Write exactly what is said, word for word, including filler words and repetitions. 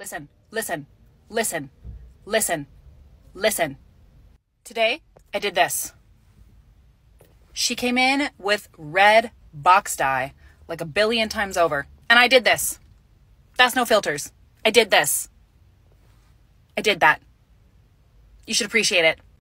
Listen, listen, listen, listen, listen. Today, I did this. She came in with red box dye like a billion times over. And I did this. That's no filters. I did this. I did that. You should appreciate it.